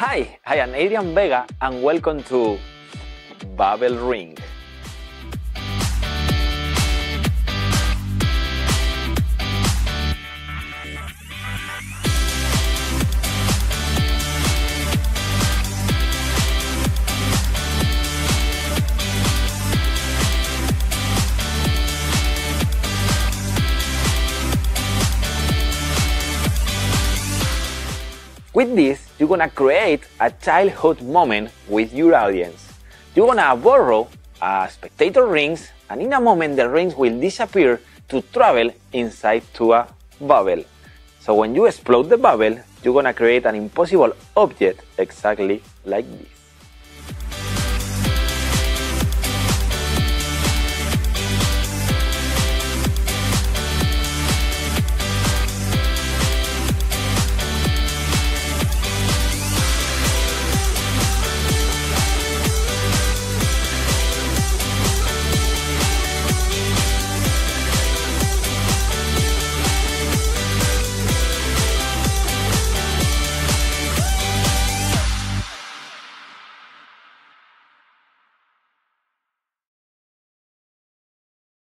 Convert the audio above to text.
Hi, I am Adrian Vega and welcome to Bubble Ring. With this, you're gonna create a childhood moment with your audience. You're gonna borrow spectator rings, and in a moment the rings will disappear to travel inside to a bubble. So when you explode the bubble, you're gonna create an impossible object exactly like this.